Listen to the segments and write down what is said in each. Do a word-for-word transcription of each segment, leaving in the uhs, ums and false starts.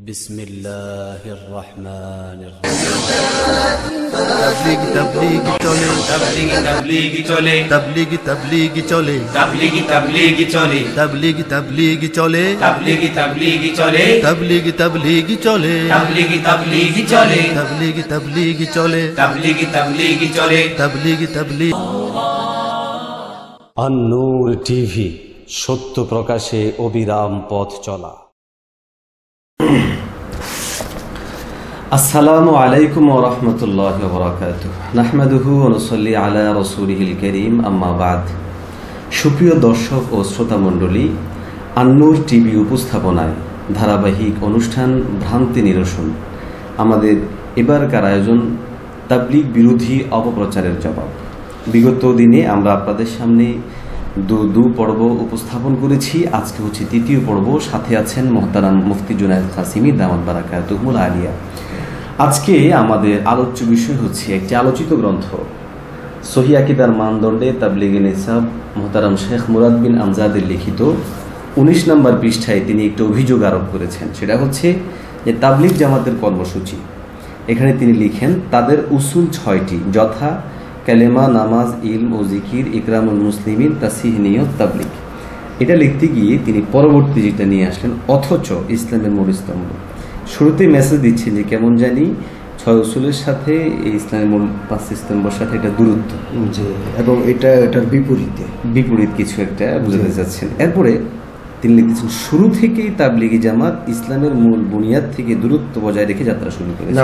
বিসমিল্লাহির রহমানির রহিম। তাবলীগ তাবলীগ চলে, তাবলীগ তাবলীগ চলে, তাবলীগ তাবলীগ চলে, তাবলীগ তাবলীগ চলে, তাবলীগ তাবলীগ চলে, তাবলীগ তাবলীগ চলে, তাবলীগ তাবলীগ চলে, তাবলীগ তাবলীগ চলে, তাবলীগ তাবলীগ চলে, তাবলীগ তাবলীগ চলে, তাবলীগ তাবলীগ। আন-নূর টিভি, সত্য প্রকাশে অবিরাম পথ চলা। আসসালামু আলাইকুম ওয়া রাহমাতুল্লাহি ওয়া বারাকাতুহু। নাহমাদুহু ওয়া নুসাল্লি আলা রাসূলিহিল কারীম, আম্মা বাদ। সুপ্রিয় দর্শক ও শ্রোতা মণ্ডলী, আন-নূর টিভি উপস্থাপনায় ধারাবাহিক অনুষ্ঠান ভ্রান্তি নিরসন। আমাদের এবারকার আয়োজন তাবলীগ বিরোধী অপপ্রচারের জবাব। বিগত দিনে আমরা আপনাদের সামনে দু দু পর্ব উপস্থাপন করেছি। আজকে হচ্ছে তৃতীয় পর্ব। সাথে আছেন মোহতারাম মুফতি জুনায়েদ কাসিমি দামাত বারাকাতুহুল আলিয়া। আজকে আমাদের আলোচ্য বিষয় হচ্ছে একটি আলোচিত গ্রন্থ, সহিহ আকীদার মানদণ্ডে তাবলীগে নিসাব, মোহতারাম শেখ মুরাদ বিন আমজাদের লিখিত। উনিশ নম্বর পৃষ্ঠায় তিনি একটি অভিযোগ আরোপ করেছেন। সেটা হচ্ছে যে তাবলীগ জামাতের কর্মসূচি। এখানে তিনি লিখেন, তাদের উসুল ছয়টি, যথা কালেমা, নামাজ, ইলম ও জিকির, ইকরামুল মুসলিমিন, তাসহিহ নিয়ত, তাবলীগ। এটা লিখতে গিয়ে তিনি পরবর্তী যেটা নিয়ে আসলেন, অথচ ইসলামের মূল স্তম্ভ। শুরুতেই মেসেজ দিচ্ছেন যে কেমন জানি ছয় উসুলের সাথে এই ইসলামের মূল পাঁচ স্তম্ভের সাথে এটা দূরত্ব, এবং এটা এটার বিপরীতে বিপরীত কিছু একটা বুঝাতে চাচ্ছেন। এরপরে তিনি লিখতেছেন, শুরু থেকেই তাবলীগী জামাত ইসলামের মূল বুনিয়াদ থেকে দূরত্ব বজায় রেখে যাত্রা শুরু করেছে।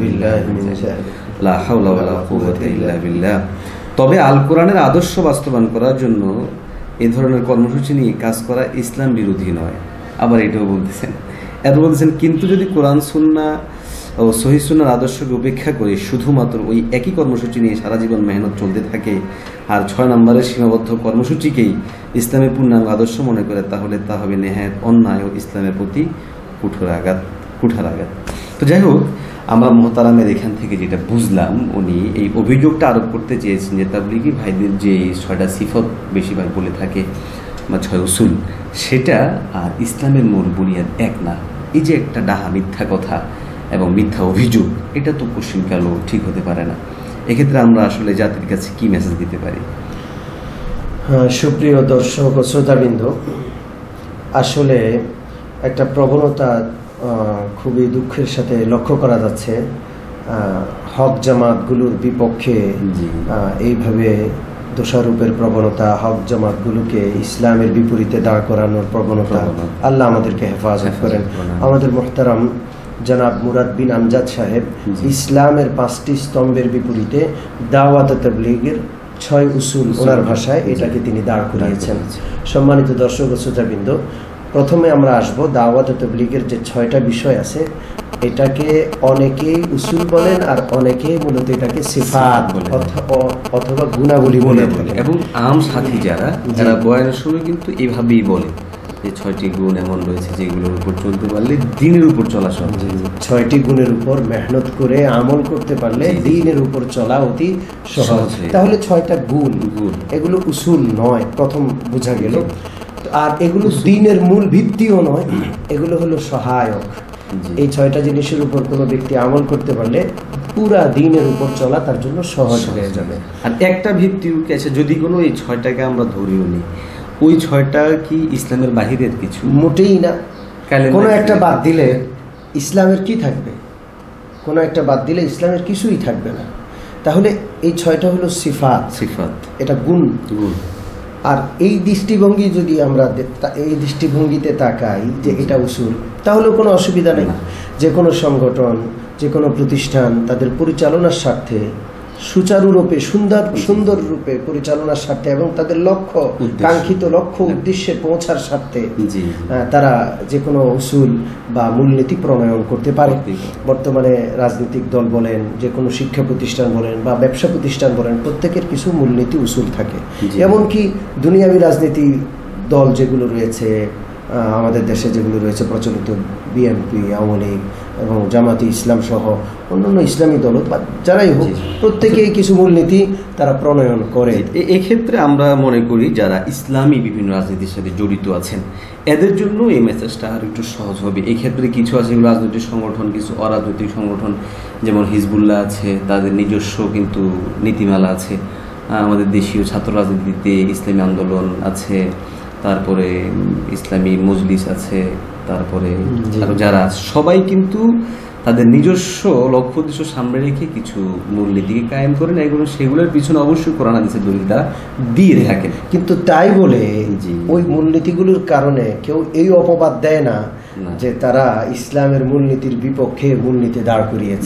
লা হাওলা ওয়ালা কুওয়াতা ইল্লা বিল্লাহ। তবে আল কোরআনের আদর্শ বাস্তবায়ন করার জন্য এ ধরনের কর্মসূচি নিয়ে কাজ করা ইসলাম বিরোধী নয়। আবার এটাও বলতেছেন, এর বলতেছেন, কিন্তু যদি কোরআন সুন্নাহ ও সহিহ সুন্নাহর আদর্শকে উপেক্ষা করে শুধুমাত্র ওই একই কর্মসূচি নিয়ে সারা জীবন মেহনত চলতে থাকে আর ছয় নম্বরের সীমাবদ্ধ কর্মসূচিকেই ইসলামের পূর্ণাঙ্গ আদর্শ মনে করে, তাহলে তা হবে নেহায়েত অন্যায় ও ইসলামের প্রতি কুঠোর আঘাত কুঠার আঘাত। তো যাই হোক, আমরা মোহতারামের এখান থেকে যেটা বুঝলাম, উনি এই অভিযোগটা আরোপ করতে চেয়েছেন যে তাবলীগী ভাইদের যে ছয়টা সিফত বেশিরভাগ বলে থাকে বা ছয় উসুল, সেটা আর ইসলামের মূল বুনিয়াদ এক না। এই যে একটা ডাহা মিথ্যা কথা এবং মিথ্যা অভিযোগ, এটা তো কোশ্চিনকালও ঠিক হতে পারে না। এক্ষেত্রে আমরা আসলে জাতির কাছে কি মেসেজ দিতে পারি? হ্যাঁ, সুপ্রিয় দর্শক ও শ্রোতাবৃন্দ, আসলে একটা প্রবণতা খুবই দুঃখের সাথে লক্ষ্য করা যাচ্ছে। হক জামাতগুলোর বিপক্ষে এইভাবে দোষারোপের প্রবণতা, হক জামাতগুলোকে ইসলামের বিপরীতে দাঁড় করানোর প্রবণতা। আল্লাহ আমাদেরকে হেফাজত করেন। আমাদের মুহতারাম জনাব মুরাদ বিন আমজাদ সাহেব ইসলামের পাঁচটি স্তম্ভের বিপরীতে দাওয়াত তাবলীগের ছয় উসুল, ওনার ভাষায় এটাকে তিনি দাঁড় করিয়েছেন। সম্মানিত দর্শক ও শ্রোতাবৃন্দ, প্রথমে আমরা আসব দাওয়াত তাবলীগের যে ছয়টা বিষয় আছে, এটাকে অনেকেই উসুল বলেন আর অনেকেই মূলত এটাকে সিফাত অথবা গুণাবলী বলে বলেন। এবং আম সাথী যারা যারা বয়ানের সময় কিন্তু এইভাবেই বলে যে ছয়টি গুণ এমন রয়েছে যেগুলোর উপর চলতে পারলে দিনের উপর চলা সহজ। ছয়টি গুণের উপর মেহনত করে আমল করতে পারলে দিনের উপর চলা অতি সহজ। তাহলে ছয়টা গুণ, এগুলো উসুল নয়, প্রথম বোঝা গেল। আর এগুলো দিনের মূল ভিত্তিও নয়, এগুলো হলো সহায়ক। এই ছয়টা জিনিসের উপর কোনো ব্যক্তি আমল করতে পারলে পুরা দিনের উপর চলা তার জন্য সহজ হয়ে যাবে। আর একটা ভিত্তি আছে, যদি কোনো এই ছয়টাকে আমরা ধরিও নি, ওই ছয়টা কি ইসলামের বাহিরের কিছু? মোটেই না। কোনো একটা বাদ দিলে ইসলামের কি থাকবে? কোনো একটা বাদ দিলে ইসলামের কিছুই থাকবে না। তাহলে এই ছয়টা হলো সিফাত, সিফাত এটা গুণ গুণ। আর এই দৃষ্টিভঙ্গি যদি আমরা এই দৃষ্টিভঙ্গিতে তাকাই যে এটা উসুল, তাহলে কোনো অসুবিধা নেই। যে কোনো সংগঠন, যে কোনো প্রতিষ্ঠান তাদের পরিচালনার স্বার্থে সুচারুরূপে সুন্দর সুন্দর রূপে পরিচালনার স্বার্থে এবং তাদের লক্ষ্য কাঙ্ক্ষিত লক্ষ্য উদ্দেশ্যে পৌঁছার স্বার্থে তারা যে কোনো উসুল বা মূলনীতি প্রণয়ন করতে পারে। বর্তমানে রাজনৈতিক দল বলেন, যে কোনো শিক্ষা প্রতিষ্ঠান বলেন বা ব্যবসা প্রতিষ্ঠান বলেন, প্রত্যেকের কিছু মূলনীতি উসুল থাকে। এমনকি দুনিয়াবী রাজনীতি দল যেগুলো রয়েছে, আমাদের দেশে যেগুলো রয়েছে প্রচলিত, বিএনপি, আওয়ামী লীগ এবং জামাতি ইসলাম সহ অন্যান্য ইসলামী দল বা যারাই হোক, প্রত্যেকেই কিছু মূলনীতি তারা প্রণয়ন করে। এক্ষেত্রে আমরা মনে করি যারা ইসলামী বিভিন্ন রাজনীতির সাথে জড়িত আছেন এদের জন্য এই মেসেজটা আর একটু সহজ হবে। এক্ষেত্রে কিছু আছে রাজনৈতিক সংগঠন, কিছু অরাজনৈতিক সংগঠন, যেমন হিজবুল্লাহ আছে, তাদের নিজস্ব কিন্তু নীতিমালা আছে। আমাদের দেশীয় ছাত্র রাজনীতিতে ইসলামী আন্দোলন আছে, তারপরে ইসলামী মজলিস আছে, তারপরে আরো যারা সবাই কিন্তু তাদের নিজস্ব লক্ষ্য উদ্দেশ্য সামনে রেখে কিছু মূলনীতিকে কায়েম করেন, এগুলো সেগুলোর পিছনে অবশ্যই কোরআন হাদিসের দলিল তারা দিয়ে থাকেন। কিন্তু তাই বলে ওই মূলনীতিগুলোর কারণে কেউ এই অপবাদ দেয় না যে তারা ইসলামের মূলনীতির বিপক্ষে মূলনীতি দাঁড় করিয়েছে।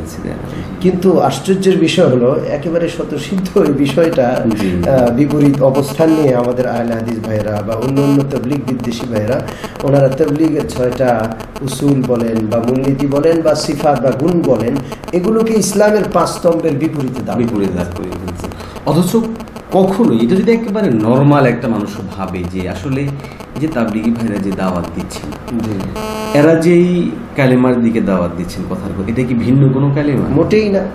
কিন্তু আশ্চর্যের বিষয় হলো একেবারে স্বতঃসিদ্ধ এই বিষয়টা বিপরীত অবস্থান নিয়ে আমাদের আহলে হাদিস ভাইরা বা অন্য অন্য তাবলীগ বিদ্বেষী ভাইরা, ওনারা তাবলীগের ছয়টা উসুল বলেন বা মূলনীতি বলেন বা সিফাত বা গুণ বলেন, এগুলোকে ইসলামের পাঁচ স্তম্ভের বিপরীতে বিপরীতে দাঁড় করিয়ে ফেলছে। অথচ কখনোই এটা যদি একেবারে নর্মাল একটা মানুষ ভাবে যে আসলে যে তাবলীগী ভাইরা যে দাওয়াত দিচ্ছেন, এরা যেই কালেমার দিকে দাওয়াত দিচ্ছেন কথার কথা, এটা কি ভিন্ন কোনো কালেমা? মোটেই না।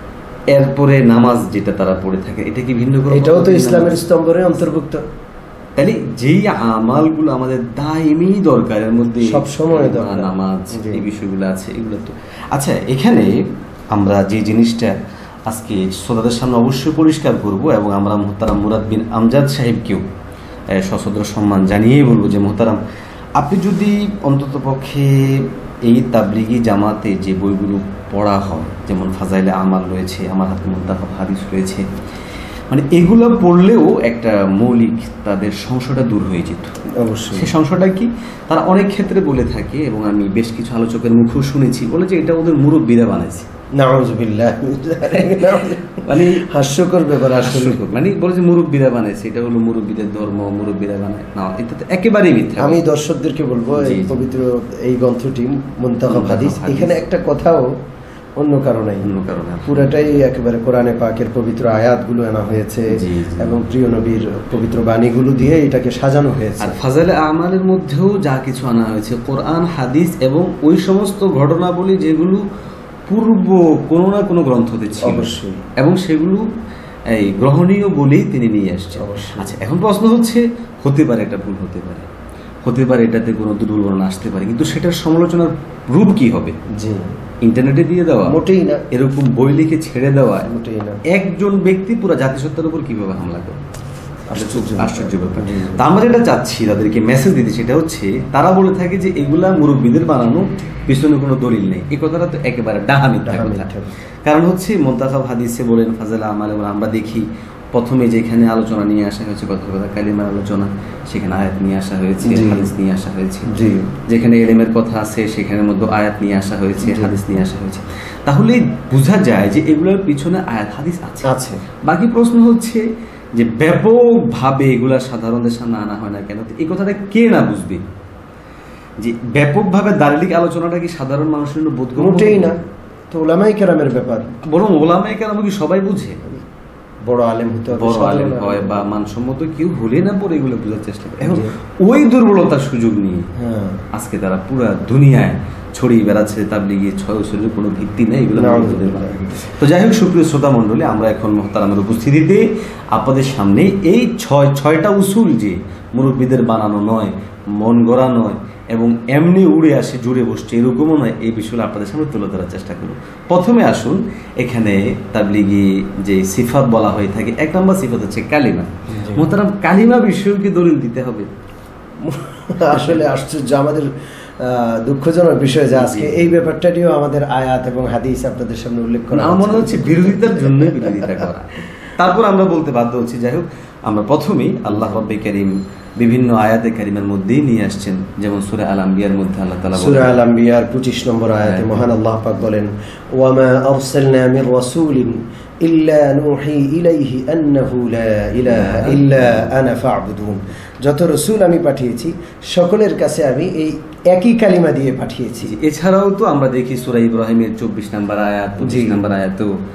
এরপরে নামাজ যেটা তারা পড়ে থাকে এটা কি ভিন্ন কোনো? এটাও তো ইসলামের স্তম্ভের অন্তর্ভুক্ত। তাহলে যেই আমালগুলো আমাদের দায়মি দরকার, এর মধ্যে সবসময় নামাজ, এই বিষয়গুলো আছে, এগুলো তো আচ্ছা। এখানে আমরা যে জিনিসটা আজকে শ্রোতাদের সামনে অবশ্যই পরিষ্কার করব এবং আমরা মোহতারাম মুরাদ বিন আমজাদ সাহেবকেও সশ্রদ্ধ সম্মান জানিয়েই বলবো যে মোহতারাম, আপনি যদি অন্তত পক্ষে এই তাবলীগী জামাতে যে বইগুলো পড়া হয়, যেমন ফাজাইলে আমাল রয়েছে, আমার হাতে মুনতাখাব হাদিস রয়েছে, মানে এগুলো পড়লেও একটা মৌলিক তাদের সংশয়টা দূর হয়ে যেত। অবশ্যই সেই সংশয়টা কি তারা অনেক ক্ষেত্রে বলে থাকে এবং আমি বেশ কিছু আলোচকের মুখেও শুনেছি, বলে যে এটা ওদের মুরব্বীরা বানাইছে। নাউযুবিল্লাহ, মানে হাস্যকর ব্যাপার। আসলে মানে বলে যে মুরব্বীরা বানাইছে, এটা হলো মুরব্বীদের ধর্ম, মুরব্বীরা বানায় না, এটা তো একেবারেই মিথ্যা। আমি দর্শকদেরকে বলবো এই পবিত্র এই গ্রন্থটি মুনতাখাব হাদিস, এখানে একটা কথাও অন্য কারণে অন্য কারণে পুরাটাই একেবারে কোরআনে পাকের পবিত্র আয়াতগুলো আনা হয়েছে এবং প্রিয় নবীর পবিত্র বাণীগুলো দিয়ে এটাকে সাজানো হয়েছে। আর ফাজাইলে আমালের মধ্যেও যা কিছু আনা হয়েছে কোরআন হাদিস এবং ওই সমস্ত ঘটনাবলী যেগুলো পূর্ব কোনো না কোনো গ্রন্থতে ছিল অবশ্যই, এবং সেগুলো এই গ্রহণীয় বলেই তিনি নিয়ে আসছে। আচ্ছা, এখন প্রশ্ন হচ্ছে, হতে পারে এটা ভুল, হতে পারে হতে পারে এটাতে কোনো দুর্বলনা আসতে পারে, কিন্তু সেটার সমালোচনার রূপ কি হবে? জি, ইন্টারনেটে দিয়ে দেওয়া? মোটেই না। এরকম বই লিখে ছেড়ে দেওয়া? মোটেই না। একজন ব্যক্তি পুরো জাতিসত্তার উপর কিভাবে হামলা করে? আশ্চর্য ব্যাপার। তা আমরা যেটা চাচ্ছি তাদেরকে মেসেজ দিতে, সেটা হচ্ছে তারা বলে থাকে যে এগুলা মুরব্বীদের বানানো, পিছনে কোনো দলিল নেই। এই কথাটা তো একেবারে ডাহা মিথ্যা কথা। কারণ হচ্ছে মুনতাখাব হাদিসে বলেন, ফাজাইলে আমাল, আমরা দেখি প্রথমে যেখানে আলোচনা নিয়ে আসা হয়েছে কথা কথা কালিমার আলোচনা, সেখানে আয়াত নিয়ে আসা হয়েছে, হাদিস নিয়ে আসা হয়েছে। যেখানে ইলমের কথা আছে সেখানের মধ্যে আয়াত নিয়ে আসা হয়েছে, হাদিস নিয়ে আসা হয়েছে। তাহলে বোঝা যায় যে এগুলোর পিছনে আয়াত হাদিস আছে আছে বাকি প্রশ্ন হচ্ছে যে ব্যাপকভাবে এগুলা সাধারণদের সামনে আনা হয় না কেন? এই কথাটা কে না বুঝবে যে ব্যাপকভাবে দালিলিক আলোচনাটা কি সাধারণ মানুষের জন্য বোধগম্য? মোটেই না। তো ওলামায়ে কেরামের ব্যাপার, বরং ওলামায়ে কেরাম কি সবাই বুঝে? বড় আলেম হতে হবে, বড় আলেম হয় বা মানসম্মত কেউ হলে না পরে এগুলো বোঝার চেষ্টা করে। এখন ওই দুর্বলতার সুযোগ নিয়ে আজকে তারা পুরা দুনিয়ায় ছড়িয়ে বেড়াচ্ছে তাবলীগী ছয় উসুলের কোনো ভিত্তি নেই, এগুলো। তো যাই হোক, সুপ্রিয় শ্রোতা মণ্ডলী, আমরা এখন মুহতারামের উপস্থিতিতে আপনাদের সামনে এই ছয় ছয়টা উসুল যে মুরব্বীদের বানানো নয়, মন গড়া নয় এবং এমনি উড়ে আসে জুড়ে বসছে এরকমও নয়, এই বিষয়গুলো আপনাদের সামনে তুলে ধরার চেষ্টা করব। প্রথমে আসুন, এখানে তাবলীগী যে সিফাত বলা হয়ে থাকে, এক নম্বর সিফাত হচ্ছে কালিমা। মুহতারাম, কালিমা বিষয়েও কি দলিল দিতে হবে? আসলে আশ্চর্য, আমাদের দুঃখজনক বিষয় যে আজকে এই ব্যাপারটা নিয়েও আমাদের আয়াত এবং হাদিস আপনাদের সামনে উল্লেখ করা আমার মনে হচ্ছে বিরোধিতার জন্য বিরোধিতা করা। তারপর আমরা বলতে বাধ্য হচ্ছি। যাই হোক, আমরা প্রথমেই আল্লাহ রাব্বুল কারীম বিভিন্ন আয়াতে কারিমার মধ্যেই নিয়ে আসছেন, যেমন সূরা আল আম্বিয়ার মধ্যে আল্লাহ তাআলা বলেন, সূরা আল আম্বিয়ার পঁচিশ নম্বর আয়াতে মহান আল্লাহ পাক বলেন, ওয়া মা আরসালনা মির রাসূলিন ইল্লা নূহি ইলাইহি আন্নাহু লা ইলাহা ইল্লা আনা ফা'বুদুন। যত রাসূল আমি পাঠিয়েছি সকলের কাছে আমি এই একই কালিমা দিয়ে পাঠিয়েছি। এছাড়াও তো আমরা দেখি সূরা ইব্রাহিমের চব্বিশ নম্বর আয়াত, পঁচিশ নম্বর আয়াতেও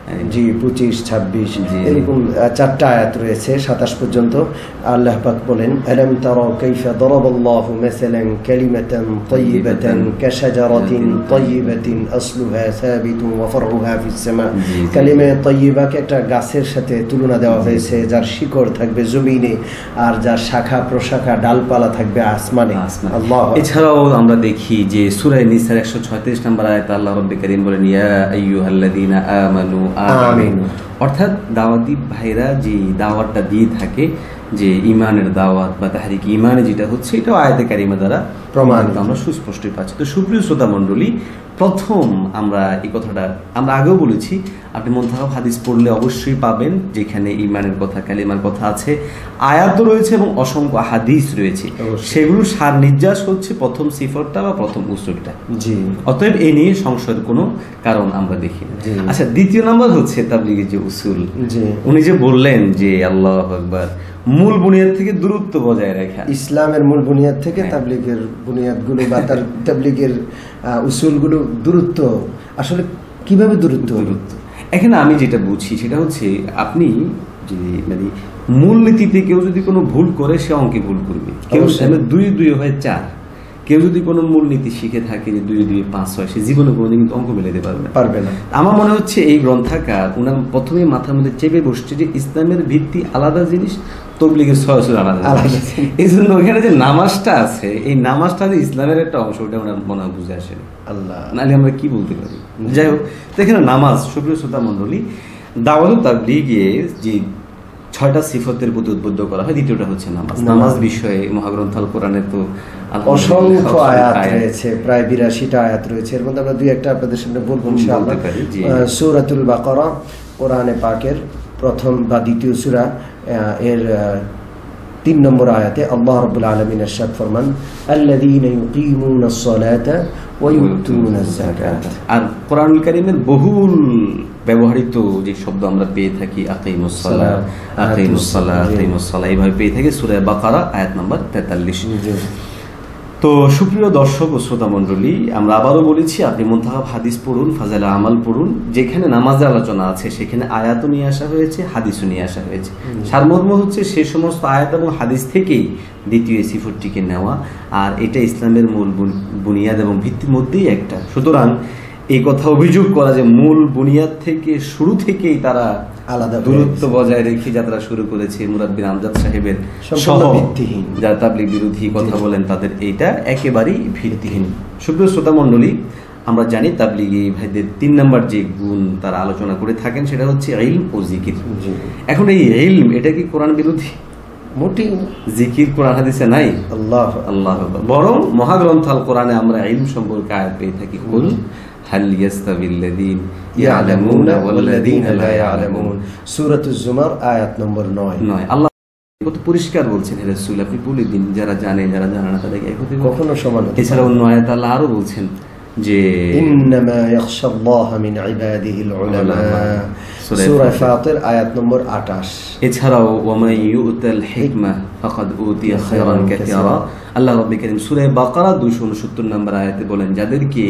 জি পঁচিশ ছাব্বিশ জি। এরকম আহ, চারটা আয়াত রয়েছে সাতাশ পর্যন্ত। আল্লাহ পাক বলেন আলাম তারা কাইফা দারাবাল্লাহু মাসালান কালিমাতান তাইয়িবাতান কাশাজারাতিন তাইয়িবাতিন আসলুহা সাবিতুন ওয়া ফারউহা ফিস সামা। জি, জি। কালিমা তাইয়িবাকে একটা গাছের সাথে তুলনা দেওয়া হয়েছে, যার শিকড় থাকবে জমিনে আর যার শাখা প্রশাখা ডালপালা থাকবে আসমানে। আসমান। আল্লাহ এছাড়াও আমরা দেখি যে সূরা নিসার একশো ছয়ত্রিশ নম্বর আয়াতে আল্লাহ রাব্বুল কারীম বলেন ইয়া আইয়ুহাল্লাযীনা আমানু আমিনু, অর্থাৎ দাওয়াতি ভাইরা যে দাওয়াতটা দিয়ে থাকে যে ইমানের দাওয়াত বা তাহরিক ইমানে যেটা হচ্ছে এটাও আয়াতে কারিমা দ্বারা প্রমাণিত, আমরা সুস্পষ্টই পাচ্ছি। তো সুপ্রিয় শ্রোতা মণ্ডলী, প্রথম আমরা এই কথাটা আমরা আগেও বলেছি, আপনি মুনতাখাব হাদিস পড়লে অবশ্যই পাবেন যেখানে ইমানের কথা কালিমার কথা আছে, আয়াত রয়েছে এবং অসংখ্য হাদিস রয়েছে, সেগুলো সার নির্যাস হচ্ছে প্রথম সিফরটা বা প্রথম উসুলটা। জি অতএব এই নিয়ে সংশয়ের কোনো কারণ আমরা দেখি না। জি। আচ্ছা, দ্বিতীয় নাম্বার হচ্ছে তাবলীগের যে উসুল, জি উনি যে বললেন যে আল্লাহু আকবার, মূল বুনিয়াদ থেকে দূরত্ব বজায় রাখা। ইসলামের মূল বুনিয়াদ থেকে হ্যাঁ। তাবলীগের বুনিয়াদগুলো বা তার তাবলীগের আহ, উসুলগুলো দূরত্ব, আসলে কিভাবে দূরত্ব দূরত্ব এখানে আমি যেটা বুঝি সেটা হচ্ছে আপনি যে মানে মূলনীতিতে কেউ যদি কোনো ভুল করে সে অঙ্কে ভুল করবে, কেউ অবশ্যই। মানে দুই দুই হয় চার, কেউ যদি কোনো মূলনীতি শিখে থাকে যে দুই দুই পাঁচ হয়, সে জীবনে কোনোদিন কিন্তু অঙ্ক মেলাতে পারবে না পারবে না। আমার মনে হচ্ছে এই গ্রন্থাকার উনার প্রথমেই মাথার মধ্যে চেপে বসছে যে ইসলামের ভিত্তি আলাদা জিনিস, তবলিগের সরাসরি আলাদা আলাদা জিনিস। জিনিস। এই জন্য ওখানে যে নামাজটা আছে, এই নামাজটা যে ইসলামের একটা অংশ, ওটা ওনার মনে হয় বুঝে আসে আল্লাহ নাহলে আমরা কি বলতে পারি। যাই হোক, তো এখানে নামাজ, সুপ্রিয় শ্রোতা মণ্ডলী, দাওয়াত তাবলীগে যে ছয়টা সিফতের প্রতি উদ্বুদ্ধ করা হয়, দ্বিতীয়টা হচ্ছে নামাজ। নামাজ বিষয়ে মহাগ্রন্থ আল কোরআনে তো অসংখ্য আয়াত রয়েছে, প্রায় বিরাশিটা আয়াত রয়েছে। এর মধ্যে আমরা দুই একটা আপনাদের সামনে বলবো ইনশাআল্লাহ। বলতে পারি, জি। আহ, সূরাতুল বাকারা কোরআনে পাকের প্রথম বা দ্বিতীয় সূরা, আহ, এর আহ, তিন নম্বর আয়াতে আল্লাহ রাব্বুল আলামিন ইরশাদ ফরমান আল্লাযীনা ইউকিমুনাস সালাতা ওয়া ইউতুনাজ যাকাতা। আর কোরআনুল কারীমের বহুল ব্যবহৃত যে শব্দ আমরা পেয়ে থাকি আকিমুস সালাহ, আকিমুস সালাহ, আকিমুস সালাহ, এইভাবে পেয়ে থাকি সূরা বাকারা আয়াত নাম্বার তেতাল্লিশ। তো সুপ্রিয় দর্শক ও শ্রোতা মণ্ডলী, আমরা আবারও বলেছি আপনি মুনতাখাব হাদিস পড়ুন, ফাজাইল আমাল পড়ুন, যেখানে নামাজের আলোচনা আছে সেখানে আয়াতও নিয়ে আসা হয়েছে, হাদিসও নিয়ে আসা হয়েছে। সারমর্ম হচ্ছে সে সমস্ত আয়াত এবং হাদিস থেকেই দ্বিতীয় সিফতটিকে নেওয়া, আর এটা ইসলামের মূল বুনিয়াদ এবং ভিত্তির মধ্যেই একটা। সুতরাং এই কথা অভিযোগ করা যে মূল বুনিয়াদ থেকে শুরু থেকেই তারা আলাদা দূরত্ব বজায় রেখে যাত্রা শুরু করেছে, মুরাদ বিন আমজাদ সাহেবের সম্পূর্ণ সহ ভিত্তিহীন। যারা তাবলীগ বিরোধী কথা বলেন তাদের এইটা একেবারেই ভিত্তিহীন। সুপ্রিয় শ্রোতা মণ্ডলী, আমরা জানি তাবলীগী ভাইদের তিন নাম্বার যে গুণ তারা আলোচনা করে থাকেন সেটা হচ্ছে ইলম ও জিকির। এখন এই ইলম এটা কি কোরআন বিরোধী? মোটেই জিকির কোরআন হাদিসে নাই। আল্লাহ আল্লাহ বরং মহাগ্রন্থ আল কোরআনে আমরা ইলম সম্পর্কে আয়াত পেয়ে থাকি, কুল হাল ইয়াস্তাবিল্লাযীন ইয়ালামুনা ওয়াল্লাযীনা লা ইয়ালামুন। সূরাতুজ জুমার আয়াত নম্বর নয়। নয়। আল্লাহ কত পরিষ্কার বলছেন, হে রাসূল আপনি বলে দিন, যারা জানে যারা জানে না তাদেরকে এক হতে বলুন। কখনো সমান হতে এছাড়া অন্য আয়াত আল্লাহ আরো বলছেন যে ইন্নামা ইয়াখশাল্লাহা মিন ইবাদিহিল উলামা, সূরা ফাতির আয়াত নম্বর আটাশ। এছাড়াও ওয়ামান ইউতাল হিকমা ফাকাদ উতিয়া খায়রান কাসীরা। আল্লাহ রাব্বুল কারীম সূরা বাকারা দুইশো উনসত্তর নম্বর আয়াতে বলেন যাদেরকে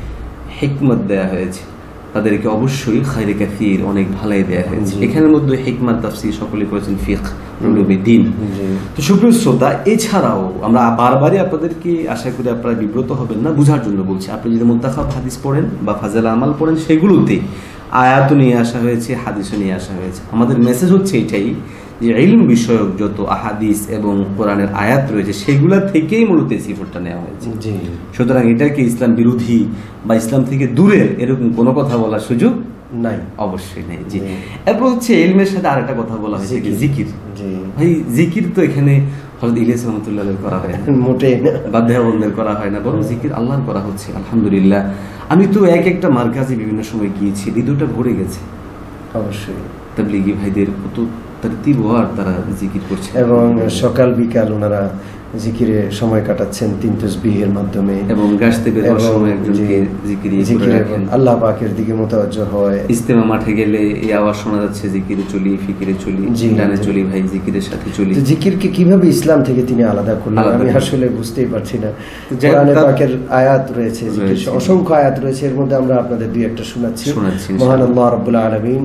হিকমত দেয়া হয়েছে তাদেরকে অবশ্যই খায়রে কাসীর, অনেক ভালাই দেয়া হয়েছে। এখানের মধ্যে হিকমত তাফসীর সকলে করেছেন ফিকহ উলুমুদ দ্বীন। তো সুপ্রিয় শ্রোতা, এছাড়াও আমরা বারবারই আপনাদেরকে আশা করি আপনারা বিব্রত হবেন না, বুঝার জন্য বলছি, আপনি যদি মুনতাখাব হাদিস পড়েন বা ফাজাইল আমাল পড়েন সেগুলোতে আয়াতও নিয়ে আসা হয়েছে, হাদিসও নিয়ে আসা হয়েছে। আমাদের মেসেজ হচ্ছে এটাই যে ইলম বিষয়ক যত আহাদিস এবং কোরআনের আয়াত রয়েছে সেগুলা থেকেই মূলত সিফতটা নেওয়া হয়েছে। সুতরাং এটাকে ইসলাম বিরোধী বা ইসলাম থেকে দূরের এরকম কোনো কথা বলার সুযোগ নাই, অবশ্যই নেই। জি, এরপর হচ্ছে ইলমের সাথে আরেকটা কথা বলা হয়েছে কি জিকির। ভাই জিকির তো এখানে হযরত ইলিয়াস রাহমাতুল্লাহ আলাইহি করা হয় না, মোটেই না, বাধ্যবাধকতার করা হয় না, বরং জিকির আল্লাহর করা হচ্ছে। আলহামদুলিল্লাহ, আমি তো এক একটা মার্কাজে বিভিন্ন সময় গিয়েছি, হৃদয়টা ভরে গেছে। অবশ্যই তাবলীগী ভাইদের কত তারতিব আর তারা জিকির করছে, এবং সকাল বিকাল ওনারা জিকিরে সময় কাটাচ্ছেন তিন তাসবিহের মাধ্যমে এবং গাছতে বের হওয়ার এবং সময় একজনকে জি, জিকিরে জিকিরে রাখেন। আল্লাহ পাকের দিকে মোতাবজ্জহ হয়। ইস্তেমা মাঠে গেলে এই আওয়াজ শোনা যাচ্ছে, জিকিরে চলি, ফিকিরে চলি, জি, ডানে জি। চলি ভাই, জিকিরের সাথে চলি। তো জিকিরকে কিভাবে ইসলাম থেকে তিনি আলাদা করলেন আলাদা আমি করলেন। আসলে বুঝতেই পারছি না। যাই হোক, কোরআনে তার- পাকের আয়াত রয়েছে, জিকির রয়েছে। অসংখ্য আয়াত রয়েছে, এর মধ্যে আমরা আপনাদের দুই একটা শোনাচ্ছি। শোনাচ্ছি, মহান ইনশাআল্লাহ। আল্লাহ রাব্বুল আলামিন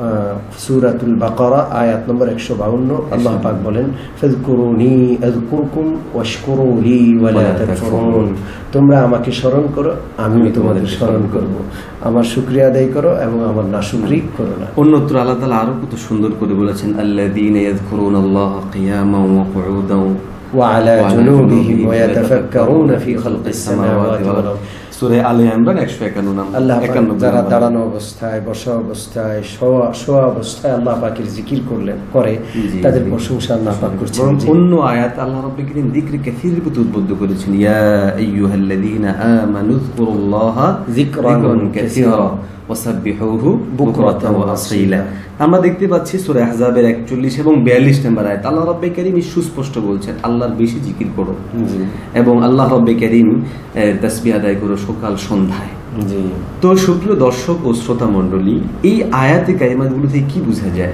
সূরাতুল বাকারা আয়াত নম্বর একশো বাউন্ন আল্লাহ পাক বলেন, ফাযকুরুনি আযকুরকুম ওয়াশকুরু লি ওয়ালা তাকফুরুন। তোমরা আমাকে স্মরণ করো, আমিও তোমাদের স্মরণ করব। আমার শুকরিয়া আদায় করো এবং আমার নাশুকরি করো না। অন্যত্র আল্লাহ তাআলা আরো কত সুন্দর করে বলেছেন, আল্লাযীনা ইয়াযকুরুনাল্লাহা কিয়ামান ওয়া কুউদান وعلى جنوبهم ويتفكرون في خلق السماوات والأرض। সূরা আলে ইমরান একশো একান্ন নম্বর আল্লাহ পাক একানব্বই যারা নম্বর। দাঁড়ানো অবস্থায়, বসা অবস্থায়, শোয়া শোয়া অবস্থায় আল্লাহ পাকের জিকির করলেন করে জি, তাদের জি। প্রশংসা আল্লাহ পাক করছেন। বরং জি। অন্য আয়াত আল্লাহ রাব্বুল কারীম যিকরে কাসীরের প্রতি উদ্বুদ্ধ করেছেন, ইয়া আইয়ুহাল্লাযীনা আমানু যকুরুল্লাহা যিকরান কাসীরা ওয়াসাব্বিহুহু বুকরাতান ওয়া আসীলা। আমরা দেখতে পাচ্ছি সূরা আহজাবের একচল্লিশ এবং বিয়াল্লিশ নম্বর আয়াত আল্লাহ রাব্বুল কারীম সুস্পষ্ট বলছেন, আল্লাহর বেশি জিকির করো জি, এবং আল্লাহ রাব্বুল কারীম এর তাসবিহ আদায় করো সকাল সন্ধ্যায়। জি। তো সুপ্রিয় দর্শক ও শ্রোতা মণ্ডলী, এই আয়াতে কারিমাতগুলো থেকে কি বোঝা যায়?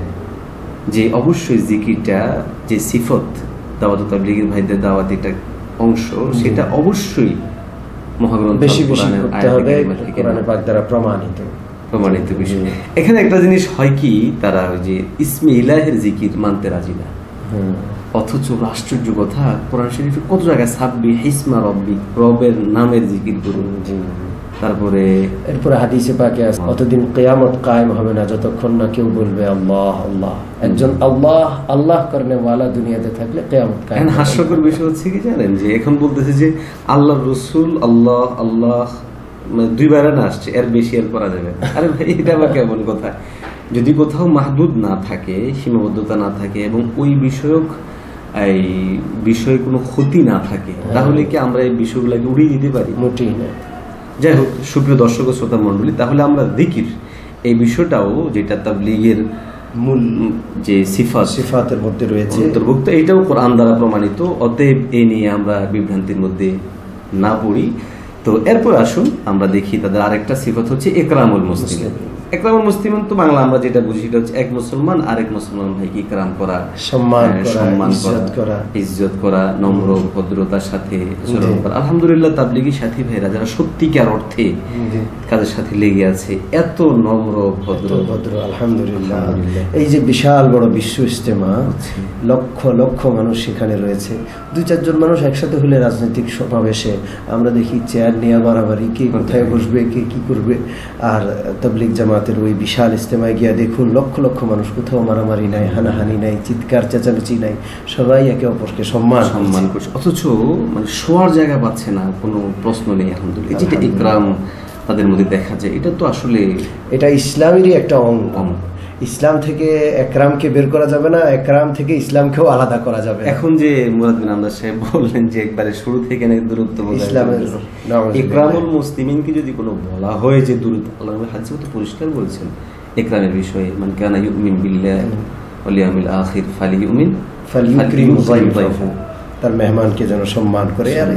যে অবশ্যই জিকিরটা যে সিফত দাওয়াত তাবলীগের ভাইদের দাওয়াত এটা অংশ, সেটা অবশ্যই মহাগ্রন্থ বেশি বেশি কোরআনের করতে আয়াতে হবে, কারিমা থেকে কোরআনে পাক দ্বারা প্রমাণিত। প্রমাণিত বিষয়। এখানে একটা জিনিস হয় কি, তারা ওই যে ইসমে ইলাহের জিকির মানতে রাজি না, হুম। অথচ আশ্চর্য কথা কোরআন শরীফে কত জায়গায় সাব্বি হিসমা রব্বি, রবের নামের জিকির করুন। জি। তারপরে এরপরে হাদিসে পাকে আছে, অতদিন কিয়ামত কায়েম হবে না যতক্ষণ না কেউ বলবে আল্লাহ আল্লাহ। একজন আল্লাহ আল্লাহ করনে ওয়ালা দুনিয়াতে থাকলে কিয়ামত কায়েম এখন হবে। হাস্যকর বিষয় হচ্ছে কি জানেন, যে এখন বলতেছে যে আল্লাহ রসুল আল্লাহ আল্লাহ মানে দুইবার না আসছে, এর বেশি আর করা যাবে না। আরে ভাই, এটা আবার কেমন কথা? যদি কোথাও মাহদুদ না থাকে, সীমাবদ্ধতা না থাকে এবং ওই বিষয়ক এই বিষয়ে কোনো ক্ষতি না থাকে, তাহলে কি আমরা এই বিষয়গুলোকে উড়িয়ে দিতে পারি? মোটেই না। যাই হোক, সুপ্রিয় দর্শক ও শ্রোতা মণ্ডলী, তাহলে আমরা জিকির এই বিষয়টাও, যেটা তাবলীগের মূল যে সিফাত সিফাতের মধ্যে রয়েছে, অন্তর্ভুক্ত, এটাও কোরআন দ্বারা প্রমাণিত। অতএব এ নিয়ে আমরা বিভ্রান্তির মধ্যে না পড়ি। তো এরপর আসুন আমরা দেখি তাদের আরেকটা সিফাত হচ্ছে একরামুল মুসলিম। একরামুল মুসলিম তো বাংলা আমরা যেটা বুঝি সেটা হচ্ছে এক মুসলমান আরেক মুসলমান ভাইকে ইকরাম করা, সম্মান হ্যাঁ, করা, সম্মান ইজ্জত করা। ইজ্জত করা, নম্র ভদ্রতার সাথে আচরণ করা। আলহামদুলিল্লাহ, তাবলীগী সাথী ভাইরা যারা সত্যিকার অর্থে জি। কাজের সাথে লেগে আছে, এত নম্র ভদ্র এত ভদ্র, আলহামদুলিল্লাহ। আলহামদুলিল্লাহ। এই যে বিশাল বড় বিশ্ব ইজতেমা, লক্ষ লক্ষ মানুষ সেখানে রয়েছে। দুই চারজন মানুষ একসাথে হলে রাজনৈতিক সমাবেশে আমরা দেখি চেয়ার নিয়ে মারামারি, কে কোথায় বসবে, কে কি করবে। আর তাবলীগ জামাতের ওই বিশাল ইজতেমায় গিয়া দেখুন লক্ষ লক্ষ মানুষ, কোথাও মারামারি নাই, হানাহানি নাই, চিৎকার চেঁচামেচি নাই, সবাই একে অপরকে সম্মান সম্মান করছে। করছে, অথচ মানে শোয়ার জায়গা পাচ্ছে না, কোনো প্রশ্ন নেই। আলহামদুলিল্লাহ, যেটা ইকরাম তাদের মধ্যে দেখা যায়, এটা তো আসলে এটা ইসলামেরই একটা অঙ্গ। অঙ্গ। ইসলাম থেকে একরামকে বের করা যাবে না, একরাম থেকে ইসলামকেও আলাদা করা যাবে না। এখন যে মুরাদ বিন আমদাদ সাহেব বললেন যে একবারে শুরু থেকে নাকি দূরত্ব বজায় ইসলামের রাখতে হবে। নাউজুবিল্লাহ। ইকরামুল মুসলিমিনকে যদি কোনো বলা হয় যে দূরত্ব, আল্লাহর হাদিসে তো পরিষ্কার বলেছেন ইকরামের বিষয়ে, মান কানা ইউমিন বিল্লাহি ওয়াল ইয়াউমিল আখির ফালিউমিন ফালিউকরিম যায়ফাহু, তার মেহমানকে যেন সম্মান করে। আর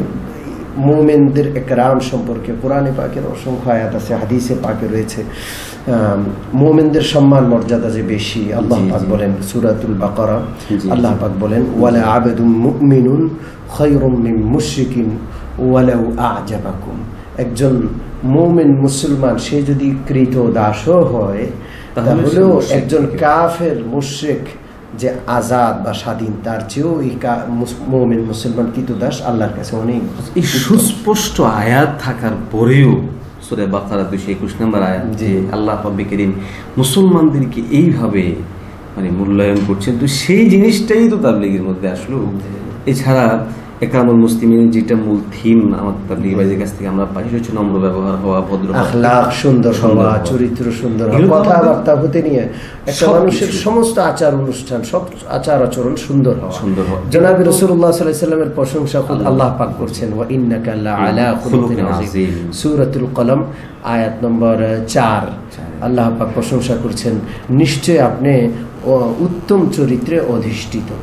মুমিনদের একরাম সম্পর্কে কোরআনে পাকের অসংখ্য আয়াত আছে, হাদিসে পাকে রয়েছে। মুমিনদের সম্মান মর্যাদা যে বেশি, আল্লাহ পাক বলেন সূরাতুল বাকারা, আল্লাহ পাক বলেন ওয়ালা আবদুম মুমিনুন খায়রুম মিন মুশরিকিন ওয়ালাউ আ'জাবাকুম। একজন মুমিন মুসলমান সে যদি কৃত দাসও হয়, তাহলেও একজন কাফের মুশরিক যে আজাদ বা স্বাধীন, তার চেয়েও এই মুমিন মুসলমান কৃতদাস আল্লাহর কাছে অনেক। এই সুস্পষ্ট আয়াত থাকার পরেও সূরা বাকারা দুইশো একুশ নম্বর আয়াত, যে আল্লাহ রাব্বুল কারীম মুসলমানদেরকে এইভাবে মানে মূল্যায়ন করছেন, তো সেই জিনিসটাই তো তাবলীগের মধ্যে আসলো। এছাড়া একরামুল মুসলিমিন যেটা মূল থিম আমাদের তাবলীগী ভাইদের কাছ থেকে আমরা পাই, হচ্ছে নম্র ব্যবহার হওয়া, ভদ্র আখলাক সুন্দর হওয়া, চরিত্র সুন্দর হওয়া, কথাবার্তা হতে নিয়ে একটা মানুষের সমস্ত আচার অনুষ্ঠান, সব আচার আচরণ সুন্দর হওয়া, সুন্দর হওয়া। জনাবে রাসূলুল্লাহ সাল্লাল্লাহু আলাইহি ওয়াসাল্লামের প্রশংসা খুদ আল্লাহ পাক করছেন, ওয়া ইন্নাকা লাআলা খুলুকিন আযীম। সূরাতুল কলম আয়াত নম্বর চার, আল্লাহ পাক প্রশংসা করছেন, নিশ্চয় আপনি উত্তম চরিত্রে অধিষ্ঠিত।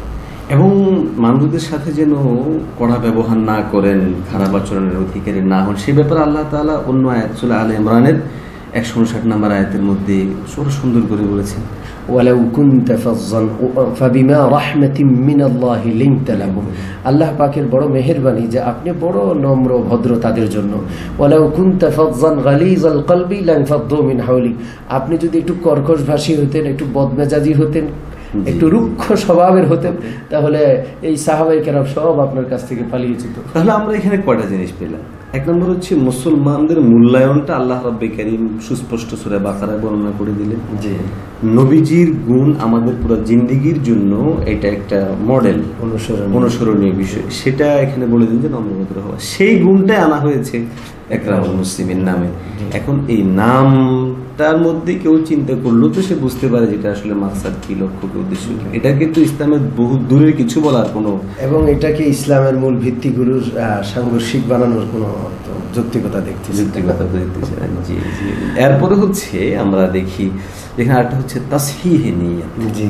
এবং মানুষদের সাথে যেন কড়া ব্যবহার না করেন, খারাপ আচরণের অধিকারী না হন, সে ব্যাপারে আল্লাহ তাআলা অন্য আয়াত সূরা আলে ইমরানের একশো উনষাট নম্বর আয়াতের মধ্যে সুন্দর করে বলেছেন, ওয়ালাউ কুনতা ফাজ্জান ফাবিমা রাহমাতিন মিনাল্লাহি লিনতা লাহুম। আল্লাহ পাকের বড় মেহেরবানি যে আপনি বড় নম্র ভদ্র তাদের জন্য। ওয়ালাউ কুনতা ফাজ্জান গালিজাল কলবি লানফাদ্দু মিন হাওলিক, আপনি যদি একটু কর্কশভাষী হতেন, একটু বদমেজাজি হতেন, একটু রুক্ষ স্বভাবের হতেন, তাহলে এই সাহাবায়ে কেরাম সব আপনার কাছ থেকে পালিয়ে যেত। তাহলে আমরা এখানে কয়টা জিনিস পেলাম? এক নম্বর হচ্ছে মুসলমানদের মূল্যায়নটা আল্লাহ রাব্বুল কারীম সুস্পষ্ট সূরা বাকারায় বর্ণনা করে দিলেন যে নবীজির গুণ আমাদের পুরো জিন্দেগির জন্য এটা একটা মডেল, অনুসরণ অনুসরণীয় বিষয়, সেটা এখানে বলে দিন যে নম্রভদ্র হওয়া। সেই গুণটাই আনা হয়েছে একরামুল মুসলিমিন নামে। এখন এই নামটার মধ্যে কেউ চিন্তা করলো তো সে বুঝতে পারে যেটা আসলে মাকসাদ কি, লক্ষ্য কি, উদ্দেশ্য কি। এটা কিন্তু ইসলামের বহু দূরের কিছু বলার কোনো, এবং এটাকে ইসলামের মূল ভিত্তিগুলোর সাংঘর্ষিক বানানোর কোনো যৌক্তিকতা দেখতে যৌক্তিকতা দেখতেছে। জি জি। এরপরে হচ্ছে আমরা দেখি যেখানে আরেকটা হচ্ছে তাসহিহে নিয়ত। জি।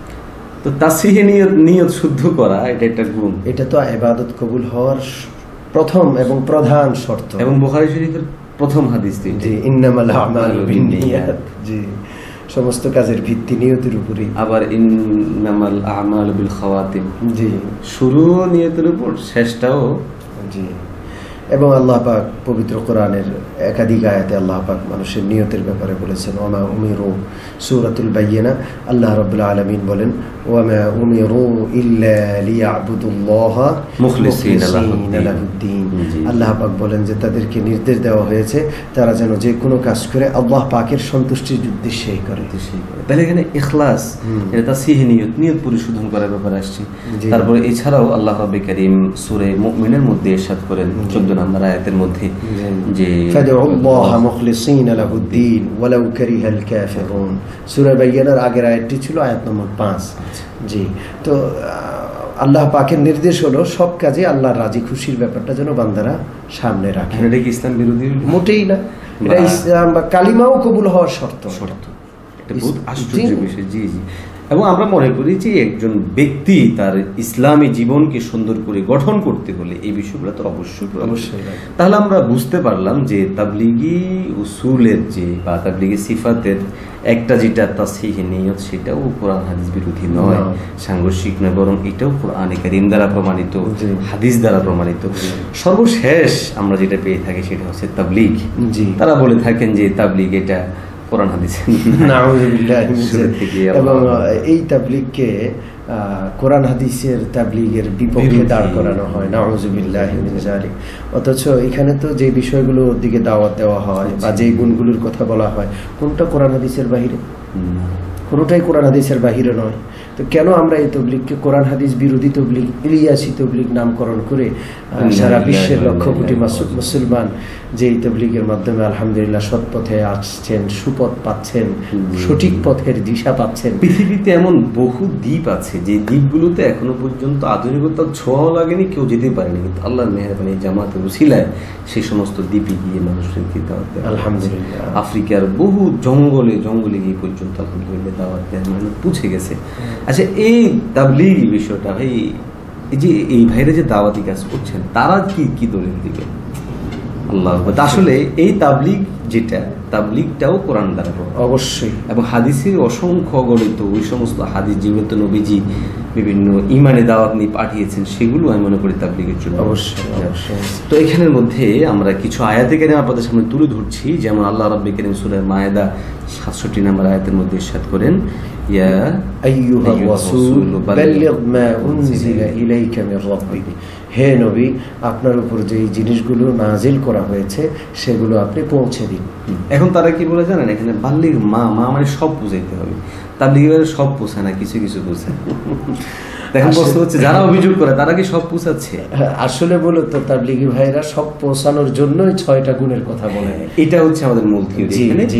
তো তাসহিহে নিয়ত, নিয়ত শুদ্ধ করা, এটা একটা গুণ। এটা তো ইবাদত কবুল হওয়ার প্রথম এবং প্রধান শর্ত, এবং বুখারী শরীফের প্রথম হাদিস। জি, ইন্নামাল আমালু বিন্নিয়াত। জি, সমস্ত কাজের ভিত্তি নিয়তের উপরেই। আবার ইন্নামাল আমালু বিল খাওয়াতিম। জি, শুরু নিয়তের উপর, শেষটাও। জি। এবং আল্লাহ পাক পবিত্র কোরআনের একাধিক আয়াতে আল্লাহ পাক মানুষের নিয়তের ব্যাপারে বলেছেন, ওয়ামা উমিরু, সূরাতুল বাইয়িনা, আল্লাহ রাব্বুল আলামিন বলেন, ওয়ামা উমিরু ইল্লা লিয়াবুদুল্লাহা মুখলিসিনা লাহুদ্দিন। আল্লাহ পাক বলেন যে তাদেরকে নির্দেশ দেওয়া হয়েছে তারা যেন যে কোনো কাজ করে আল্লাহ পাকের সন্তুষ্টির উদ্দেশ্যেই করে। তাহলে এখানে ইখলাস, এটা তাসহিহ নিয়ত, নিয়ত পরিশোধন করার ব্যাপারে আসছে। তারপরে এছাড়াও আল্লাহ রাব্বুল কারীম সূরা মুমিনের মধ্যে ইরশাদ করেন চৌদ্দ নম্বর আয়াতের মধ্যে যে ফাদউল্লাহা মুখলিসিনা লাহুদ্দিন ওয়ালাউ কারিহাল কাফিরুন। সূরা বাইয়িনার আগের আয়াতটি ছিল আয়াত নম্বর পাঁচ। জি। তো আল্লাহ পাকের নির্দেশ হলো সব কাজে আল্লাহর রাজি খুশির ব্যাপারটা যেন বান্দারা সামনে রাখে। এটা কি ইসলাম বিরোধী? মোটেই না, এটা ইসলাম বা কালিমাও কবুল হওয়ার শর্ত। শর্ত। এটা বহুত আশ্চর্য বিষয়। জি জি। এবং আমরা মনে করি যে একজন ব্যক্তি তার ইসলামী জীবনকে সুন্দর করে গঠন করতে হলে এই বিষয়গুলো তো অবশ্যই অবশ্যই। তাহলে আমরা বুঝতে পারলাম যে তাবলিগি উসুলের যে বা তাবলিগি সিফাতের একটা যেটা তাসহিহ নিয়ত, সেটাও কোরআন হাদিস বিরোধী নয়, সাংঘর্ষিক নয়, বরং এটাও কোরআনে কারীম দ্বারা প্রমাণিত, হাদিস দ্বারা প্রমাণিত। সর্বশেষ আমরা যেটা পেয়ে থাকি সেটা হচ্ছে তাবলিগ। জি। তারা বলে থাকেন যে তাবলিগ এটা কোরআন হাদিস। এবং এই তাবলিগকে কোরআন হাদিসের তাবলিগের বিপক্ষে দাঁড় করানো হয়, নাউযুবিল্লাহি মিন যালিক। অথচ এখানে তো যে বিষয়গুলোর দিকে দাওয়াত দেওয়া হয় বা যে গুণগুলোর কথা বলা হয়, কোনটা কোরআন হাদিসের বাহিরে? কোনোটাই কোরআন হাদিসের বাহিরে নয়। তো কেন আমরা এই তবলিগকে কোরআন হাদিস বিরোধী তবলিগ, ইলিয়াসি তবলিগ নামকরণ করে সারা বিশ্বের লক্ষ কোটি মুসলমান যে এই তবলিগের মাধ্যমে আলহামদুলিল্লাহ সৎ পথে আসছেন, সুপথ পাচ্ছেন, সঠিক পথের দিশা পাচ্ছেন। পৃথিবীতে এমন বহু দ্বীপ আছে যে দ্বীপগুলোতে এখনো পর্যন্ত আধুনিকতার ছোঁয়াও লাগেনি, কেউ যেতে পারেনি, কিন্তু আল্লাহর মেহেরবানি জামাতের উসিলায় সেই সমস্ত দ্বীপে গিয়ে মানুষেরকে দাওয়াত দেয়। আলহামদুলিল্লাহ আফ্রিকার বহু জঙ্গলে জঙ্গলে গিয়ে পর্যন্ত আলহামদুলিল্লাহ দাওয়াত দেওয়ার মানে পৌঁছে গেছে। আচ্ছা, এই তাবলীগ বিষয়টা ভাই, এই যে এই ভাইরা যে দাওয়াতি কাজ করছেন তারা কি কি দলিল দিবে? আল্লাহ আসলে এই তাবলীগ যেটা, তাবলীগটাও কোরআন দ্বারা অবশ্যই, এবং হাদিসের অসংখ্য অগণিত ওই সমস্ত হাদিস যেগুলো নবীজি বিভিন্ন ইমানে দাওয়াত নিয়ে পাঠিয়েছেন, সেগুলো আমি মনে করি তাবলীগের জন্য অবশ্যই। তো এখানের মধ্যে আমরা কিছু আয়াতে কারিমা আপনাদের সামনে তুলে ধরছি। যেমন আল্লাহ রাব্বুল কারীম সূরা মায়েদা সাতষট্টি নম্বর আয়াতের মধ্যে ইরশাদ করেন, ইয়া আইয়ুহার রাসূল বাল্লিগ মা উনজিলা ইলাইকা মির রাব্বিক, হে নবী আপনার উপর যে জিনিসগুলো নাজিল করা হয়েছে সেগুলো আপনি পৌঁছে দিন। এখন তারা কি বলে জানেন, এখানে বাল্লিগ মা মা মানে সব বুঝাইতে হবে, তাবলীগের সব পোষায় না, কিছু কিছু পোষায়। দেখেন প্রশ্ন হচ্ছে যারা অভিযোগ করে তারা কি সব পোষাচ্ছে? আসলে বলে তো তাবলীগী ভাইরা সব পৌঁছানোর জন্যই ছয়টা গুণের কথা বলে। এটা হচ্ছে আমাদের মূল থিওরি।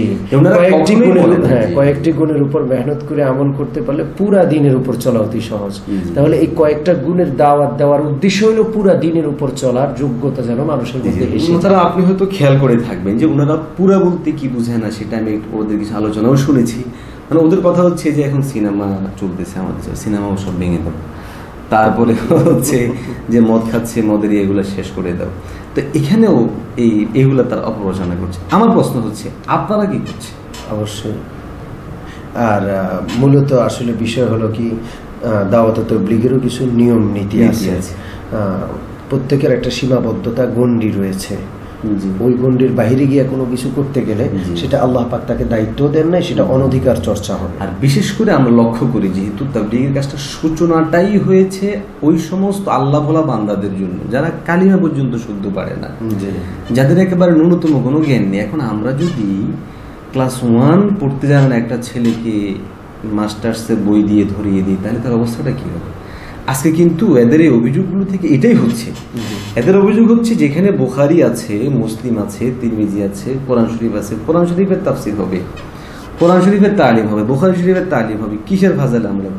কয়েকটি গুণের হ্যাঁ কয়েকটি গুণের উপর মেহনত করে আমল করতে পারলে পুরা দিনের উপর চলা অতি সহজ। তাহলে এই কয়েকটা গুণের দাওয়াত দেওয়ার উদ্দেশ্য হলো পুরা দিনের উপর চলার যোগ্যতা যেন মানুষের মধ্যে এসে। তারা আপনি হয়তো খেয়াল করে থাকবেন যে ওনারা পুরা বলতে কি বোঝায় না, সেটা আমি ওদের কিছু আলোচনাও শুনেছি। মানে ওদের কথা হচ্ছে যে এখন সিনেমা চলতেছে, আমাদের সিনেমাও সব ভেঙে দেবো, তারপরে হচ্ছে যে মদ খাচ্ছে, মদের এগুলো শেষ করে দাও। তো এখানেও এই এগুলো তার অপপ্রচারণা করছে। আমার প্রশ্ন হচ্ছে আপনারা কি করছে? অবশ্যই। আর মূলত আসলে বিষয় হলো কি, দাওয়াত তাবলীগেরও কিছু নিয়ম নীতি আছে, প্রত্যেকের একটা সীমাবদ্ধতা গণ্ডি রয়েছে। ওই গণ্ডির বাইরে গিয়ে কোনো কিছু করতে গেলে সেটা আল্লাহ পাক তাকে দায়িত্ব দেন নাই, সেটা অনধিকার চর্চা হবে। আর বিশেষ করে আমরা লক্ষ্য করি যেহেতু তাবলীগের কাজটা সূচনাটাই হয়েছে ওই সমস্ত আল্লাহ ভোলা বান্দাদের জন্য যারা কালিমা পর্যন্ত শুদ্ধ পারে না, যাদের একেবারে ন্যূনতম কোনো জ্ঞান নেই। এখন আমরা যদি ক্লাস ওয়ান পড়তে জানেন একটা ছেলেকে মাস্টার্সের বই দিয়ে ধরিয়ে দিই, তাহলে তার অবস্থাটা কী হবে? আজকে কিন্তু এদের এই অভিযোগগুলো থেকে এটাই হচ্ছে, এদের অভিযোগ হচ্ছে যেখানে বুখারী আছে, মুসলিম আছে, তিরমিজি আছে, কোরআন শরীফ আছে, কোরআন শরীফের তাফসীর হবে, কোরআন শরীফের তালিম হবে, বুখারী শরীফের তালিম হবে, কিসের ফাজাল আমরা?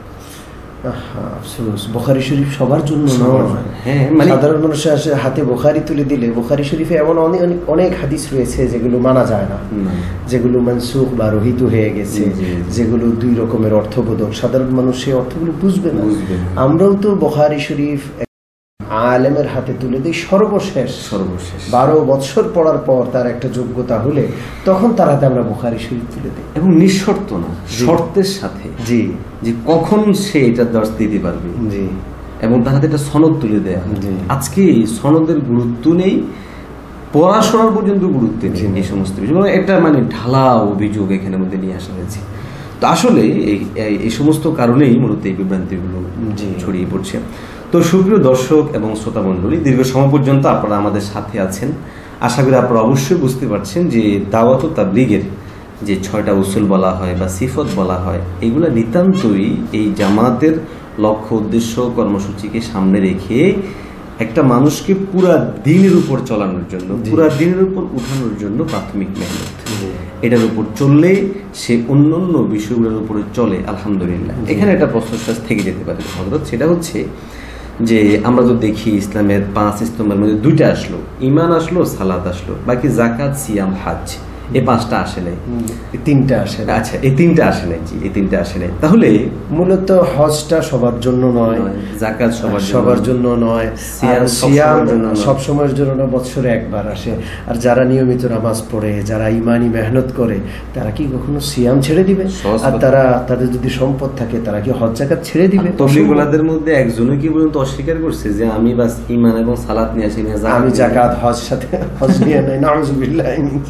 আফসোস, বুখারী শরীফ সবার জন্য নয়। হ্যাঁ, মানে সাধারণ মানুষের হাতে বুখারী তুলে দিলে বুখারী শরীফে এমন অনেক অনেক হাদিস রয়েছে যেগুলো মানা যায় না, যেগুলো মানসুখ বা রহিত হয়ে গেছে, যেগুলো দুই রকমের অর্থবোধক, সাধারণ মানুষ সেই অর্থগুলো বুঝবে না। আমরাও তো বুখারী শরীফ আলেমের হাতে তুলে দিই সর্বশেষ সর্বশেষ বারো বছর পড়ার পর তার একটা যোগ্যতা হলে তখন তার হাতে আমরা বুখারী শরীফ তুলে দিই, এবং নিঃশর্ত না, শর্তের সাথে জি যে কখন সে এটা দর্শ দিতে পারবে, জি এবং তার হাতে একটা সনদ তুলে দেয়া। আজকে সনদের গুরুত্ব নেই, পড়াশোনার পর্যন্ত গুরুত্ব নেই এই সমস্ত বিষয়, একটা মানে ঢালা অভিযোগ এখানে মধ্যে নিয়ে আসা হয়েছে। তো আসলে এই সমস্ত কারণেই মূলত এই বিভ্রান্তিগুলো ছড়িয়ে পড়ছে। তো সুপ্রিয় দর্শক এবং শ্রোতা মণ্ডলী, দীর্ঘ সময় পর্যন্ত আপনারা আমাদের সাথে আছেন, আশা করি আপনারা অবশ্যই বুঝতে পারছেন যে দাওয়াত তাবলীগের যে ছয়টা উসুল বলা হয় বা সিফত বলা হয়, এগুলো নিতান্তই এই জামাতের লক্ষ্য উদ্দেশ্য কর্মসূচিকে সামনে রেখে একটা মানুষকে পুরা দিনের উপর চলানোর জন্য, পুরা দিনের উপর উঠানোর জন্য প্রাথমিক মেহনত। এটার উপর চললে সে অন্যান্য বিষয়গুলোর উপরে চলে, আলহামদুলিল্লাহ। এখানে একটা প্রশ্ন থেকে যেতে পারে হযরত, সেটা হচ্ছে যে আমরা তো দেখি ইসলামের পাঁচ স্তম্ভের মধ্যে দুইটা আসলো, ঈমান আসলো, সালাত আসলো, বাকি যাকাত, সিয়াম, হজ, এই পাঁচটা আসে নাই, তিনটা আসে। আচ্ছা, এই তিনটা আসে নাই, জি এই তিনটা আসে নাই। তাহলে মূলত হজটা সবার জন্য নয়, যাকাত সবার সবার জন্য নয়, সিয়াম সব সময়ের জন্য না, বছরে একবার আসে। আর যারা নিয়মিত নামাজ পড়ে, যারা ইমানি মেহনত করে, তারা কি কখনো সিয়াম ছেড়ে দিবে? আর তারা তাদের যদি সম্পদ থাকে তারা কি হজ যাকাত ছেড়ে দিবে? তবলীগীদের মধ্যে একজনও কি পর্যন্ত অস্বীকার করছে যে আমি বাস ইমান এবং সালাত নিয়ে আসি, আমি যাকাত হজ সাথে হজ নিয়ে নাই? নাউযুবিল্লাহ,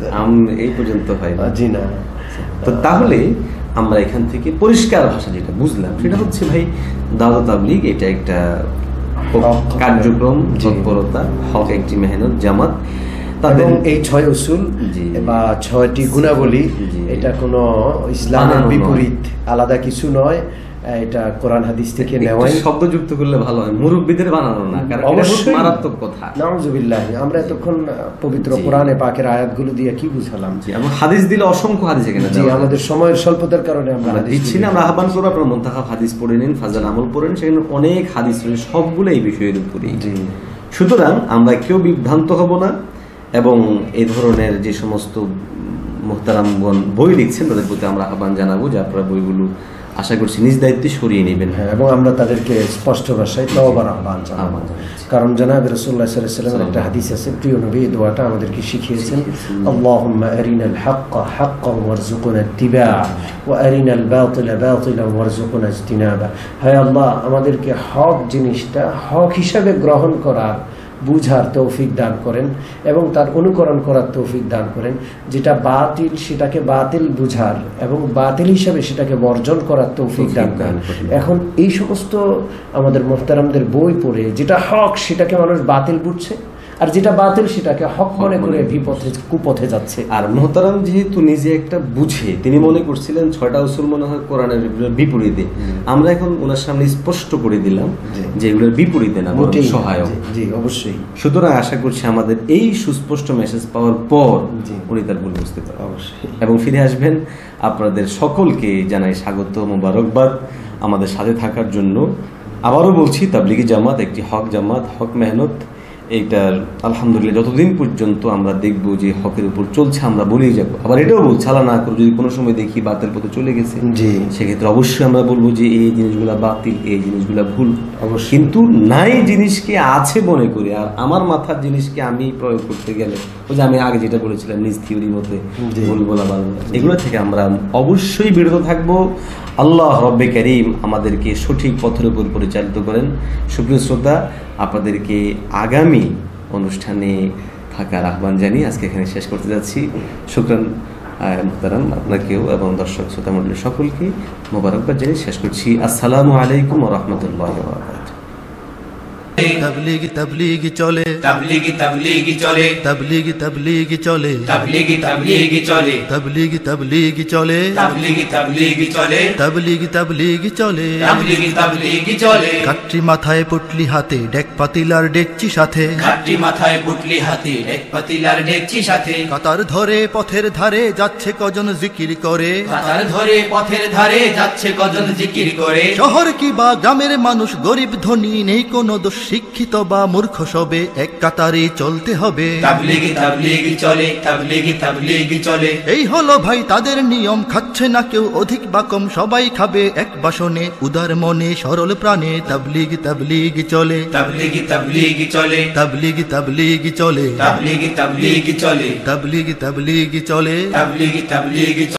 এই পর্যন্ত হয় না। জি না। তো তাহলে আমরা এখান থেকে পরিষ্কার ভাষা যেটা বুঝলাম সেটা হচ্ছে ভাই, দাওয়াত তাবলীগ এটা একটা কার্যক্রম, তৎপরতা, হক একটি মেহনত, জামাত, তাদের এই ছয় উসুল বা ছয়টি গুণাবলী, এটা কোনো ইসলামের বিপরীত আলাদা কিছু নয়, এটা কোরআন হাদিস থেকে নেওয়া। শব্দযুক্ত করলে ভালো হয়, মুরব্বিদের বানানো না, কারণ অবশ্যই মারাত্মক কথা। নাউযুবিল্লাহ, আমরা এতক্ষণ পবিত্র কোরআনে পাকের আয়াতগুলো দিয়ে কি বুঝালাম, এবং হাদিস দিলে অসংখ্য হাদিস এখানে। জি, আমাদের সময়ের স্বল্পতার কারণে আমরা দিচ্ছি না। আমরা আহ্বান করব আপনারা মুনতাখাব হাদিস পড়ে নিন, ফাজাল আমল পড়েন, সেখানে অনেক হাদিস রয়েছে, সবগুলো এই বিষয়ের উপরেই। সুতরাং আমরা কেউ বিভ্রান্ত হব না, এবং এই ধরনের যে সমস্ত মুহতারামগণ বই লিখছেন তাদের প্রতি আমরা আহ্বান জানাবো যে আপনারা বইগুলো আশা করছি নিজ দায়িত্বে সরিয়ে নেবেন, এবং আমরা তাদেরকে স্পষ্ট ভাষায় তওবার আহ্বান জানাবো। কারণ জনাব রাসূলুল্লাহ সাল্লাল্লাহু আলাইহি ওয়াসাল্লামের একটা হাদিস আছে, প্রিয় নবী দোয়াটা আমাদেরকে শিখিয়েছেন, আল্লাহুম্মা আরিনাল হাক্কা হাক্কান ওয়ারযুকনা ইত্তিবা ওয়া আরিনাল বাতিলা বাতিলান ওয়ারযুকনা ইজতিনাবা। হে আল্লাহ, আমাদেরকে হক জিনিসটা হক হিসাবে গ্রহণ করার, বুঝার তৌফিক দান করেন, এবং তার অনুকরণ করার তৌফিক দান করেন। যেটা বাতিল সেটাকে বাতিল বুঝার এবং বাতিল হিসাবে সেটাকে বর্জন করার তৌফিক দান করেন। এখন এই সমস্ত আমাদের মুহতারামদের বই পড়ে যেটা হক সেটাকে মানুষ বাতিল বুঝছে, আর যেটা বাতিল সেটাকে হক মনে করে বিপথে কুপথে যাচ্ছে। আর মুহতারাম যেহেতু নিজে একটা বুঝে, তিনি মনে করছিলেন ছয়টা উসুল মনে হয় কোরআনের বিপরীতে, আমরা এখন ওনার সামনে স্পষ্ট করে দিলাম যে এগুলোর বিপরীতে না, বরং সহায়ক। জি অবশ্যই। সুতরাং আশা করছি আমাদের এই সুস্পষ্ট মেসেজ পাওয়ার পর উনি তার ভুল বুঝতে পারবেন অবশ্যই এবং ফিরে আসবেন। আপনাদের সকলকে জানাই স্বাগত, মোবারকবাদ আমাদের সাথে থাকার জন্য। আবারও বলছি, তাবলিগি জামাত একটি হক জামাত, হক মেহনত এইটার আলহামদুলিল্লাহ যতদিন পর্যন্ত আমরা দেখব যে হকের উপর চলছে আমরা বলেই যাব। আবার এটাও বলছি আল্লাহ না করে যদি কোনো সময় দেখি বাতিল পথে চলে গেছে, জি, সেক্ষেত্রে অবশ্যই আমরা বলবো যে এই জিনিসগুলা বাতিল, এই জিনিসগুলা ভুল। অবশ্যই। কিন্তু নাই জিনিসকে আছে মনে করি, আর আমার মাথার জিনিসকে আমি প্রয়োগ করতে গেলে ওই যে আমি আগে যেটা বলেছিলাম নিজ থিওরি মতে জি। ভুল বলা পারবো, এগুলো থেকে আমরা অবশ্যই বিরত থাকবো। আল্লাহ রব্বে কারীম আমাদেরকে সঠিক পথের উপর পরিচালিত করেন। সুপ্রিয় শ্রোতা, আপনাদেরকে আগামী অনুষ্ঠানে থাকার আহ্বান জানিয়ে আজকে এখানে শেষ করতে যাচ্ছি। শুকরান মুহতারাম, আপনাকেও এবং দর্শক শ্রোতা মণ্ডলীর সকলকে মোবারকবাদ জানিয়ে শেষ করছি। আসসালামু আলাইকুম ওয়া রাহমাতুল্লাহি ওয়া বারাকাতুহু। তাবলীগি তাবলীগি চলে, তাবলীগি তাবলীগি চলে, তাবলীগি তাবলীগি চলে, তাবলীগি তাবলীগি চলে, তাবলীগি তাবলীগি চলে, তাবলীগি তাবলীগি চলে, তাবলীগি তাবলীগি চলে। তাবলীগি তাবলীগি চলে। কাটরি মাথায় পুটলি হাতে, ডেক পাতিলার ডেকচি সাথে, ঘাটটি মাথায় পুটলি হাতে, এক পাতিলার ডেকচি সাথে, কাতার ধরে পথের ধারে যাচ্ছে কজন জিকির করে, কাতার ধরে পথের ধারে যাচ্ছে কজন জিকির করে। শহর কি বা গ্রামের মানুষ গরিব ধনী নেই কোনো দোষ, শিক্ষিত বা মূর্খ সবে এক কাতারে চলতে হবে। তাবলীগি তাবলীগি চলে, তাবলীগি তাবলীগি চলে। এই হলো ভাই তাদের নিয়ম, খাচ্ছে না কেউ অধিক বা কম, সবাই খাবে এক বাসনে, উদার মনে সরল প্রাণে। তাবলীগি তাবলীগি চলে, তাবলীগি তাবলীগি চলে, তাবলীগি তাবলীগি চলে, তাবলীগি তাবলীগি চলে, তাবলীগি তাবলীগি চলে। তাবলীগি তাবলীগি